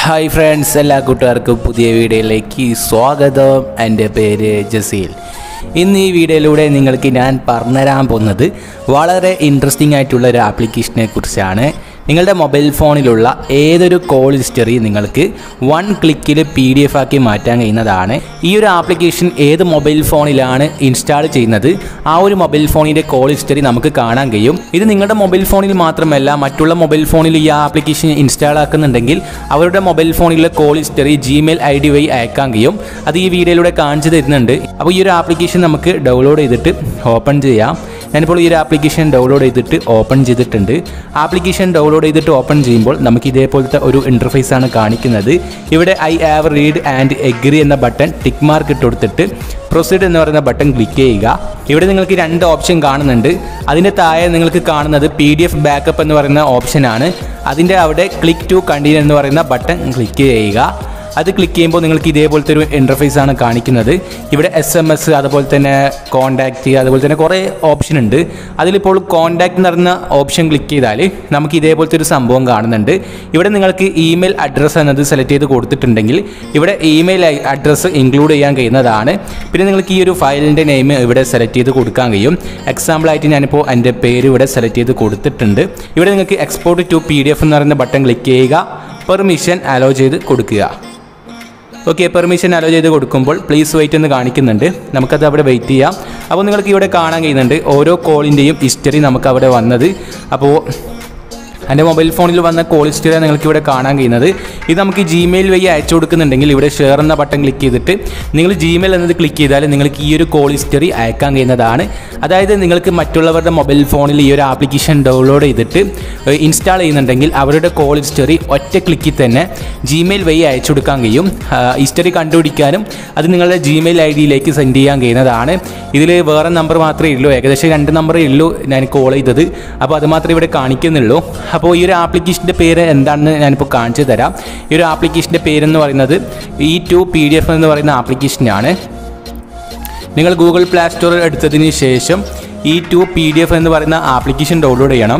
Hi friends, എല്ലാ കൂട്ടുകാർക്കും പുതിയ വീഡിയോയിലേക്ക് സ്വാഗതം. എൻ്റെ പേര് ജസീൽ. ഇന്ന് ഈ വീഡിയോയിലൂടെ നിങ്ങൾക്ക് ഞാൻ പറഞ്ഞുതരാൻ പോകുന്നത് വളരെ ഇൻട്രസ്റ്റിംഗ് ആയിട്ടുള്ള ഒരു ആപ്ലിക്കേഷനെ കുറിച്ചാണ്. നിങ്ങളുടെ മൊബൈൽ ഫോണിലുള്ള ഏതൊരു കോൾ ഹിസ്റ്ററി നിങ്ങൾക്ക് വൺ ക്ലിക്കിൽ PDF ആക്കി മാറ്റാൻ കഴിയുന്നതാണ്. ഈ ഒരു ആപ്ലിക്കേഷൻ ഏത് മൊബൈൽ ഫോണിലാണ് ഇൻസ്റ്റാൾ ചെയ്യുന്നത്, ആ ഒരു മൊബൈൽ ഫോണിൻ്റെ കോൾ ഹിസ്റ്ററി നമുക്ക് കാണാൻ കഴിയും. ഇത് നിങ്ങളുടെ മൊബൈൽ ഫോണിൽ മാത്രമല്ല, മറ്റുള്ള മൊബൈൽ ഫോണിൽ ഈ ആപ്ലിക്കേഷൻ ഇൻസ്റ്റാൾ ആക്കുന്നുണ്ടെങ്കിൽ അവരുടെ മൊബൈൽ ഫോണിലെ കോൾ ഹിസ്റ്ററി Gmail ID വഴി അയക്കാൻ കഴിയും. അത് ഈ വീഡിയോയിലൂടെ കാണിച്ചു തരുന്നുണ്ട്. അപ്പോൾ ഈ ഒരു ആപ്ലിക്കേഷൻ നമുക്ക് ഡൗൺലോഡ് ചെയ്തിട്ട് ഓപ്പൺ ചെയ്യാം. ഞാനിപ്പോൾ ഈ ഒരു ആപ്ലിക്കേഷൻ ഡൗൺലോഡ് ചെയ്തിട്ട് ഓപ്പൺ ചെയ്തിട്ടുണ്ട്. ആപ്ലിക്കേഷൻ ഡൗൺലോഡ് ചെയ്തിട്ട് ഓപ്പൺ ചെയ്യുമ്പോൾ നമുക്ക് ഇതേപോലത്തെ ഒരു ഇൻ്റർഫേസ് ആണ് കാണിക്കുന്നത്. ഇവിടെ I have read and agree എന്ന ബട്ടൺ ടിക്ക് മാർക്ക് ഇട്ട് കൊടുത്തിട്ട് പ്രൊസീഡ് എന്ന് പറയുന്ന ബട്ടൺ ക്ലിക്ക് ചെയ്യുക. ഇവിടെ നിങ്ങൾക്ക് രണ്ട് ഓപ്ഷൻ കാണുന്നുണ്ട്. അതിൻ്റെ താഴെ നിങ്ങൾക്ക് കാണുന്നത് PDF ബാക്കപ്പ് എന്ന് പറയുന്ന ഓപ്ഷനാണ്. അതിൻ്റെ അവിടെ ക്ലിക്ക് ടു കണ്ടിന്യൂ എന്ന് പറയുന്ന ബട്ടൺ ക്ലിക്ക് ചെയ്യുക. അത് ക്ലിക്ക് ചെയ്യുമ്പോൾ നിങ്ങൾക്ക് ഇതേപോലത്തെ ഒരു ഇൻ്റർഫേസ് ആണ് കാണിക്കുന്നത്. ഇവിടെ SMS, അതുപോലെ തന്നെ കോൺടാക്റ്റ്, അതുപോലെ തന്നെ കുറേ ഓപ്ഷൻ ഉണ്ട്. അതിലിപ്പോൾ കോൺടാക്റ്റ് എന്ന് പറയുന്ന ഓപ്ഷൻ ക്ലിക്ക് ചെയ്താൽ നമുക്ക് ഇതേപോലത്തെ ഒരു സംഭവം കാണുന്നുണ്ട്. ഇവിടെ നിങ്ങൾക്ക് ഇമെയിൽ അഡ്രസ്സ് എന്നത് സെലക്ട് ചെയ്ത് കൊടുത്തിട്ടുണ്ടെങ്കിൽ ഇവിടെ ഇമെയിൽ അഡ്രസ്സ് ഇൻക്ലൂഡ് ചെയ്യാൻ കഴിയുന്നതാണ്. പിന്നെ നിങ്ങൾക്ക് ഈ ഒരു ഫയലിൻ്റെ നെയിം ഇവിടെ സെലക്ട് ചെയ്ത് കൊടുക്കാൻ കഴിയും. എക്സാമ്പിളായിട്ട് ഞാനിപ്പോൾ എൻ്റെ പേര് ഇവിടെ സെലക്ട് ചെയ്ത് കൊടുത്തിട്ടുണ്ട്. ഇവിടെ നിങ്ങൾക്ക് എക്സ്പോർട്ട് ടു PDF എന്ന് പറയുന്ന ബട്ടൺ ക്ലിക്ക് ചെയ്യുക. പെർമിഷൻ അലോ ചെയ്ത് കൊടുക്കുക. ഓക്കെ, പെർമിഷൻ അലോ ചെയ്ത് കൊടുക്കുമ്പോൾ പ്ലീസ് വെയിറ്റ് എന്ന് കാണിക്കുന്നുണ്ട്. നമുക്കത് അവിടെ വെയിറ്റ് ചെയ്യാം. അപ്പോൾ നിങ്ങൾക്ക് ഇവിടെ കാണാൻ കഴിയുന്നുണ്ട് ഓരോ കോളിൻ്റെയും ഹിസ്റ്ററി നമുക്ക് അവിടെ വന്നത്. അപ്പോൾ എൻ്റെ മൊബൈൽ ഫോണിൽ വന്ന കോൾ ഹിസ്റ്ററിയാണ് നിങ്ങൾക്ക് ഇവിടെ കാണാൻ കഴിയുന്നത്. ഇത് നമുക്ക് Gmail വഴി അയച്ചു കൊടുക്കുന്നുണ്ടെങ്കിൽ ഇവിടെ ഷെയർ എന്ന ബട്ടൺ ക്ലിക്ക് ചെയ്തിട്ട് നിങ്ങൾ Gmail എന്നത് ക്ലിക്ക് ചെയ്താൽ നിങ്ങൾക്ക് ഈ ഒരു കോൾ ഹിസ്റ്ററി അയക്കാൻ കഴിയുന്നതാണ്. അതായത് നിങ്ങൾക്ക് മറ്റുള്ളവരുടെ മൊബൈൽ ഫോണിൽ ഈ ഒരു ആപ്ലിക്കേഷൻ ഡൗൺലോഡ് ചെയ്തിട്ട് ഇൻസ്റ്റാൾ ചെയ്യുന്നുണ്ടെങ്കിൽ അവരുടെ കോൾ ഹിസ്റ്ററി ഒറ്റ ക്ലിക്കിൽ തന്നെ Gmail വഴി അയച്ചു കൊടുക്കാൻ കഴിയും. ഹിസ്റ്ററി കണ്ടുപിടിക്കാനും അത് നിങ്ങളുടെ Gmail ID സെൻഡ് ചെയ്യാൻ കഴിയുന്നതാണ്. ഇതിൽ വേറെ നമ്പർ മാത്രമേ ഉള്ളൂ, ഏകദേശം 2 നമ്പറേ ഉള്ളൂ ഞാൻ കോൾ ചെയ്തത്. അപ്പോൾ അത് മാത്രമേ ഇവിടെ കാണിക്കുന്നുള്ളൂ. അപ്പോൾ ഈ ഒരു ആപ്ലിക്കേഷൻ്റെ പേര് എന്താണെന്ന് ഞാനിപ്പോൾ കാണിച്ചു തരാം. ഈ ഒരു ആപ്ലിക്കേഷൻ്റെ പേരെന്ന് പറയുന്നത് E2 PDF എന്ന് പറയുന്ന ആപ്ലിക്കേഷനാണ്. നിങ്ങൾ ഗൂഗിൾ പ്ലേ സ്റ്റോറിൽ എടുത്തതിന് ശേഷം E2 PDF എന്ന് പറയുന്ന ആപ്ലിക്കേഷൻ ഡൗൺലോഡ് ചെയ്യണം.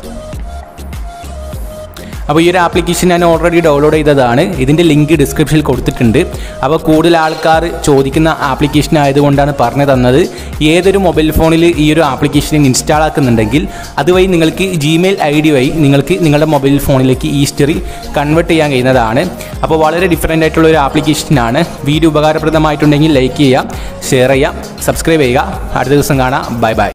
അപ്പോൾ ഈ ഒരു ആപ്ലിക്കേഷൻ ഞാൻ ഓൾറെഡി ഡൗൺലോഡ് ചെയ്തതാണ്. ഇതിൻ്റെ ലിങ്ക് ഡിസ്ക്രിപ്ഷനിൽ കൊടുത്തിട്ടുണ്ട്. അപ്പോൾ കൂടുതൽ ആൾക്കാർ ചോദിക്കുന്ന ആപ്ലിക്കേഷൻ ആയതുകൊണ്ടാണ് പറഞ്ഞു തന്നത്. ഏതൊരു മൊബൈൽ ഫോണിൽ ഈ ഒരു ആപ്ലിക്കേഷൻ ഇൻസ്റ്റാൾ ആക്കുന്നുണ്ടെങ്കിൽ അതുവഴി നിങ്ങൾക്ക് Gmail ID വഴി നിങ്ങൾക്ക് നിങ്ങളുടെ മൊബൈൽ ഫോണിലേക്ക് ഈ ഹിസ്റ്ററി കൺവേർട്ട് ചെയ്യാൻ കഴിയുന്നതാണ്. അപ്പോൾ വളരെ ഡിഫറൻ്റ് ആയിട്ടുള്ള ഒരു ആപ്ലിക്കേഷനാണ്. വീഡിയോ ഉപകാരപ്രദമായിട്ടുണ്ടെങ്കിൽ ലൈക്ക് ചെയ്യുക, ഷെയർ ചെയ്യുക, സബ്സ്ക്രൈബ് ചെയ്യുക. അടുത്ത ദിവസം കാണാം. Bye by.